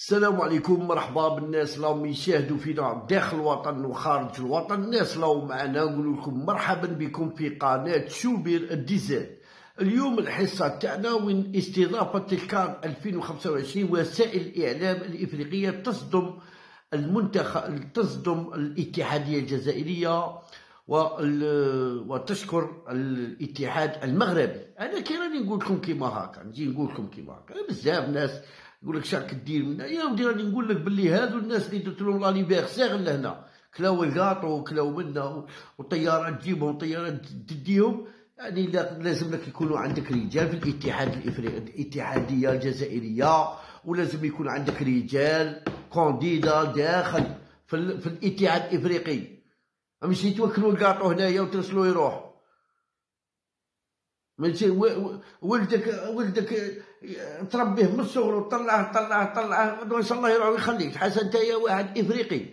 السلام عليكم، مرحبا بالناس اللي راهم يشاهدوا فينا داخل الوطن وخارج الوطن. الناس اللي راهم معنا نقول لكم مرحبا بكم في قناة شوبير الديزل. اليوم الحصة تاعنا وين استضافة الكان 2025 وسائل الإعلام الإفريقية تصدم الاتحادية الجزائرية وتشكر الاتحاد المغربي. انا كي راني نقول لكم كيما هكا، نجي نقول لكم كيما هكا. بزاف ناس يقول لك شاك دير منا، يا ودي راني نقول لك باللي هادو الناس اللي درت لهم لانيفيرسير لهنا كلاو الكاطو وكلاو منا وطيارات تجيبهم وطيارات تديهم. يعني لازم لك يكونوا عندك رجال في الاتحاد الافريقي، الاتحاديه الجزائريه، ولازم يكون عندك رجال كونديدا داخل في الاتحاد الافريقي. ماشي توكلوا الكاطو هنايا وترسلوه يروح. ماشي ولدك تربيه من الصغر وطلعه ان شاء الله يروح ويخليك حسن نتايا واحد افريقي.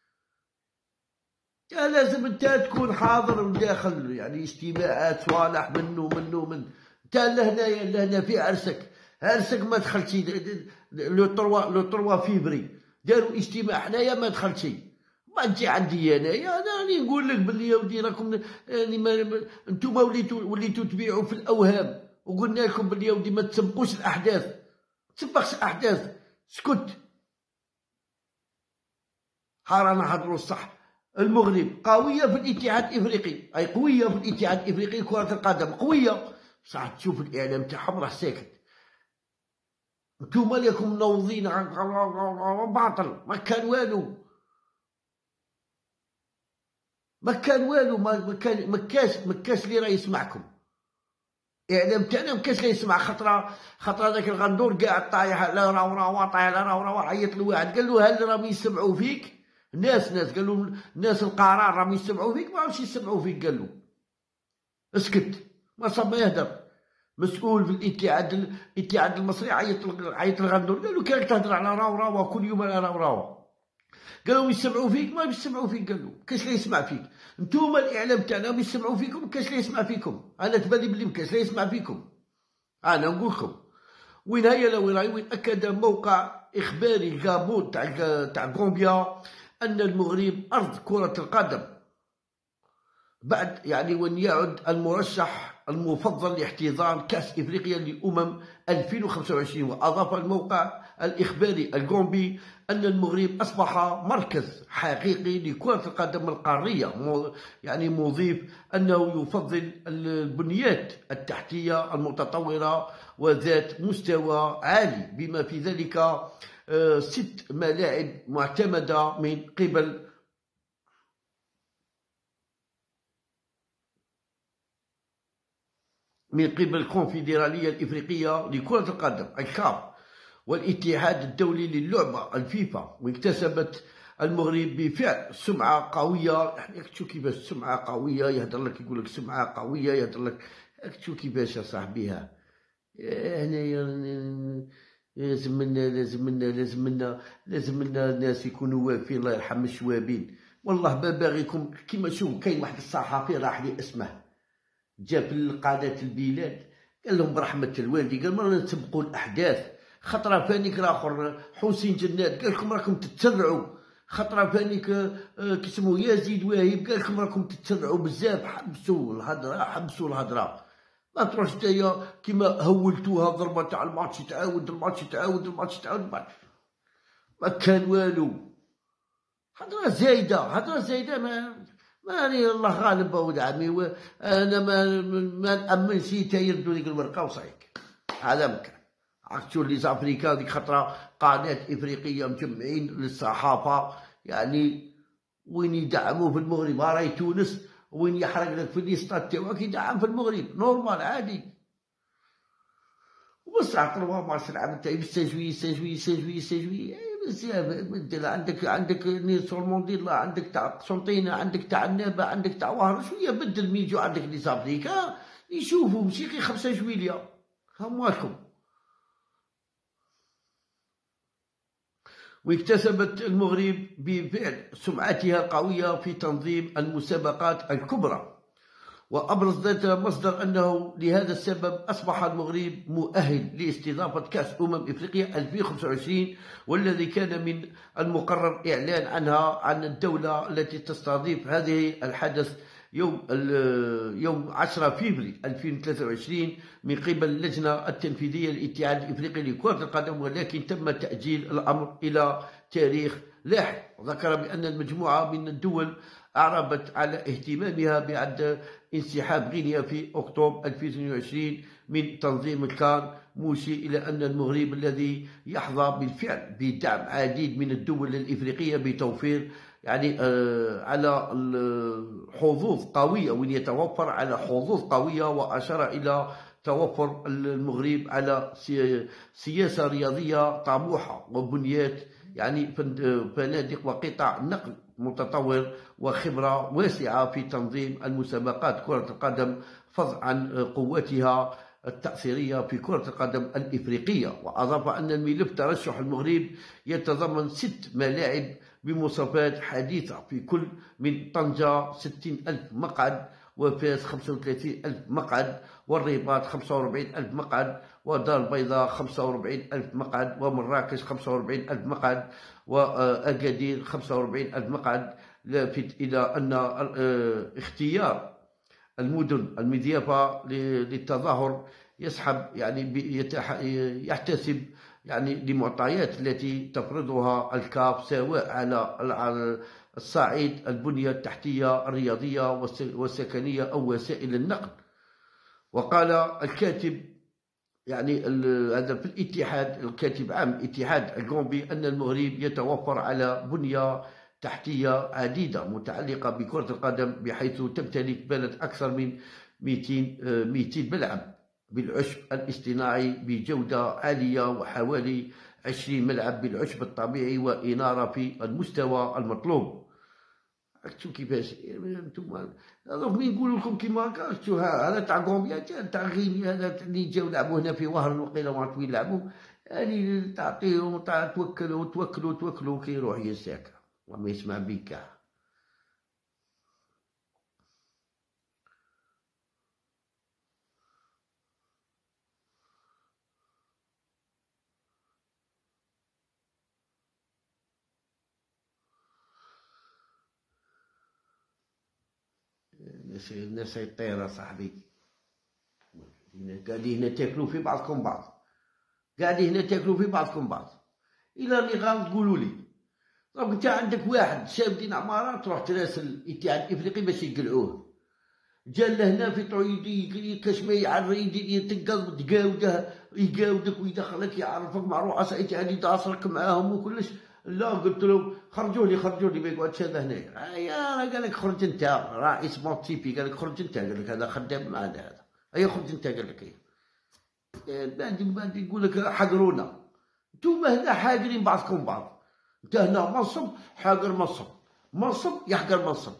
لازم انت تكون حاضر داخل يعني اجتماعات صوالح من انت لهنا في عرسك ما دخلتي لو 3 فيفري داروا اجتماع حنايا ما دخلتي. ما تجي عندي انايا، انا راني نقول لك بلي يا ودي راكم يعني انتوما وليتوا تبيعوا في الاوهام، وقلنا لكم بلي يا ودي ما تسبقوش الاحداث، ما تسبقش الاحداث، اسكت. رانا نهضروا الصح. المغرب قويه في الاتحاد الافريقي، اي قويه في الاتحاد الافريقي كره القدم قويه، بصح تشوف الاعلام تاعهم راه ساكت. انتوما ليكم منوضين باطل، ما كان والو، ما كاش اللي راه يسمعكم. اعلام تاعنا ما كاش اللي يسمع. خطره هذاك الغندور قاعد طايح لا راو طايح لا راو عيط لواحد قال له هل راهم يسمعوا فيك؟ ناس قال له الناس القرار راهم يسمعوا فيك؟ ما راهمش يسمعوا فيك. قال له اسكت، ما صاب ما يهدر. مسؤول في الاتحاد المصري عيط الغندور قال له كانك تهدر على راو كل يوم على راو. قالوا يسمعوا فيك؟ ما يسمعوا فيك. قالوا كاش اللي يسمع فيك. نتوما الاعلام تاعنا يسمعوا فيكم، كاش اللي يسمع فيكم. انا تبالي بلي كاش اللي يسمع فيكم. انا نقول لكم وين هي وين اكد موقع اخباري الكابون تاع غومبيا ان المغرب ارض كرة القدم بعد يعني وين يعد المرشح المفضل لاحتضان كأس إفريقيا لأمم 2025. وأضاف الموقع الإخباري الغومبي أن المغرب أصبح مركز حقيقي لكرة القدم القارية، يعني مضيف أنه يفضل البنيات التحتية المتطورة وذات مستوى عالي، بما في ذلك 6 ملاعب معتمدة من قبل الكونفدرالية الإفريقية لكرة القدم الكاف والاتحاد الدولي للعبة الفيفا. واكتسبت المغرب بالفعل سمعة قوية. يعني تشوف كيفاش سمعة قوية، يهدر لك يقول لك سمعة قوية، يهدر لك تشوف كيفاش يا صاحبيها. هنايا لازم لنا الناس يكونوا واقفين. الله يرحم الشوابين، والله ما باغيكم. كيما شوف كاين واحد الصحفي راح لي اسمه، جا في قادة البلاد قال لهم برحمة الوالدي، قال ما نسبقوا الأحداث. خطرة فانيك الآخر حسين جنات قال لكم راكم تتسرعوا. خطرة فانيك كيسموه يزيد واهب قال لكم راكم تتسرعوا بزاف. حبسوا الهضرة، ما تروحش نتايا كيما هولتوها ضربة تاع الماتش يتعاود ما كان والو. هضرة زايدة ماني الله غالب ولد عمي. انا ما نامنش حتى يردوا ديك الورقه وصايك. هذا مكان عرفتوا لي زافريكا ديك خطره قناه افريقيه مجمعين للصحافه، يعني وين يدعموا في المغرب. راهي تونس وين يحرق لك في ليسطات تاعك يدعم في المغرب نورمال عادي. وبصح 3 مارس العام تاعي 5 جويي بزاف. عندك نيلسون مونديلا، عندك تاع قسنطينة، عندك تاع النابة، عندك تاع وهر. شويه بدل ميجو عندك لي زافريكا يشوفوا ماشي غير 5 جويلية. هامواكم. واكتسبت المغرب بفعل سمعتها القوية في تنظيم المسابقات الكبرى، وأبرز ذات مصدر أنه لهذا السبب أصبح المغرب مؤهل لاستضافة كأس إفريقيا 2025، والذي كان من المقرر إعلان عنها عن الدولة التي تستضيف هذه الحدث يوم 10 فبراير 2023 من قبل اللجنة التنفيذية للاتحاد الإفريقي لكرة القدم، ولكن تم تأجيل الأمر إلى تاريخ لاحق. ذكر بأن المجموعة من الدول أعربت على اهتمامها بعد انسحاب غينيا في أكتوبر 2022 من تنظيم الكان، مشير إلى أن المغرب الذي يحظى بالفعل بدعم عديد من الدول الإفريقية بتوفير على حظوظ قوية، وين يتوفر على حظوظ قوية. وأشار إلى توفر المغرب على سياسة رياضية طموحة وبنيات فنادق وقطاع نقل متطور وخبرة واسعة في تنظيم المسابقات كرة القدم، فضلا عن قوتها التأثيرية في كرة القدم الإفريقية. وأضاف أن الملف ترشح المغرب يتضمن 6 ملاعب بمواصفات حديثة في كل من طنجة 60,000 مقعد، وفاس 35,000 مقعد، والرباط 45,000 مقعد، ودار البيضاء 45,000 مقعد، ومراكش 45,000 مقعد، وأكادير 45,000 مقعد. لافت إلى أن اختيار المدن المضيافة للتظاهر يسحب يحتسب لمعطيات التي تفرضها الكاف، سواء على الصعيد البنية التحتية الرياضية والسكنية أو وسائل النقل. وقال الكاتب هذا في الاتحاد، الكاتب عام الاتحاد الغامبي، أن المغرب يتوفر على بنية تحتية عديدة متعلقة بكرة القدم، بحيث تمتلك بلد أكثر من 200 ملعب بالعشب الاصطناعي بجودة عالية، وحوالي 20 ملعب بالعشب الطبيعي، وإنارة في المستوى المطلوب. شتو كيفاش نتوما دوك نقول لكم كيما هكا. شتو هذا تاع غومبيا تاع غينيا، هذا اللي جاو لعبوا هنا في وهران، وقيلا ما عرفت وين لعبوا، تعطيهم توكلوا كي يروح يساكا وما يسمع بيك كاع. الناس يطير صاحبي، قاعدين هنا تاكلوا في بعضكم بعض، قاعدين هنا تاكلوا في بعضكم بعض. إلا اللي غلط قولوا لي. دونك انت عندك واحد شاب دين عمارة، تروح تراسل الاتحاد الافريقي باش يقلعوه، جا لهنا في طويدي كاش ما يعرف يتنقض يقاودك ويدخلك يعرفك مع رؤساء الاتحاد يتواصلك معاهم وكلش. لا قلت له خرجوا لي ما يقعدش هذا هنايا. يا قال لك خرج انت رئيس مونتيبي، قال لك خرج انت، قال لك هذا خدام معنا هذا. اي خرج انت، قال لك بعد يقول لك حقرونا. انتوما هنا حاقرين بعضكم بعض. انت هنا منصب حاقر منصب يحقر منصب.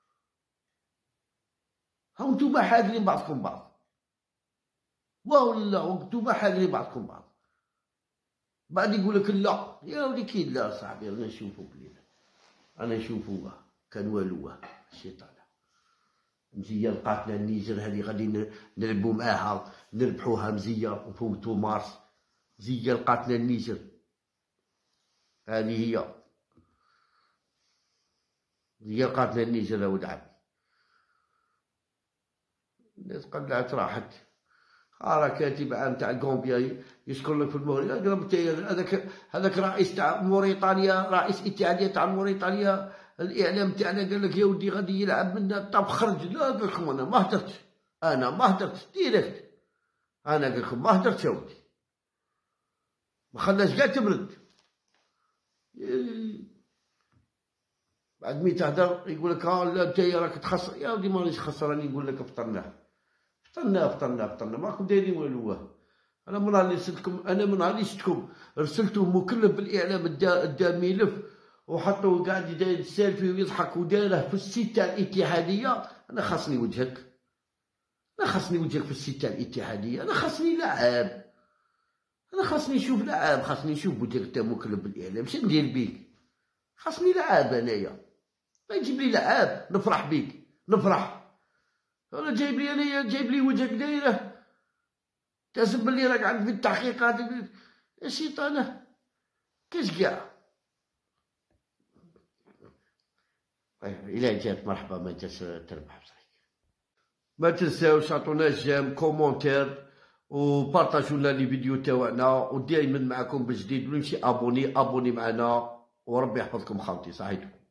هاو انتوما حاقرين بعضكم بعض، والله انتوما حاقرين بعضكم بعض. بعد يقول لك لا يا ولدي، كي لا صاحبي انا نشوفو بلينا، انا نشوفوه كان والوه الشيطان مزيه. لقاتنا النيجر هذه غادي نلعبو معاها نربحوها مزيه ونفوتو مارس. مزيه لقاتنا النيجر، هذه هي مزيه لقاتنا النيجر يا ولد عمي. الناس قلعت راحت. راه كاتب عام تاع غامبيا يشكر لك في المغرب. هذاك رئيس تاع موريتانيا، رئيس اتحادية تاع موريتانيا، الاعلام تاعنا قال لك يا ودي غادي يلعب منا. طب خرج. لا قال لكم انا ما هدرتش ديريكت. انا قال لكم ما هدرتش يا ودي، ما خلاش كاع تبرد. بعد مي تهدر يقول لك لا انت راك تخسر. يا ودي مانيش خسراني، نقول لك فطرناه ماكم دايرين والو. انا من نهار اللي شفتكم رسلتو مكلف بالاعلام، دا ملف وحطوه قاعد داير سيلفي ويضحك ودايره في السيت تاع الاتحاديه. انا خاصني وجهك في السيت تاع الاتحاديه. انا خاصني لاعب، انا خاصني نشوف لاعب، خاصني نشوف وجهك تا مكلف بالاعلام. شنو ندير بيك؟ خاصني لاعب انايا. ما يجيب لي لاعب نفرح بيك، نفرح انا جايب لي انايا جايب لي وجهك دايره تحسب بلي راك عندك في التحقيقات يا شيطانه كاش كاع. إلا جات مرحبا، ما جاتش تربح بصحيح. ما تنساوش عطونا جيم كومونتير وبارطاجوا لنا لي فيديو تاوعنا، ودائما معكم بجديد، ونمشي ابوني معنا، وربي يحفظكم خاوتي. صحيتو.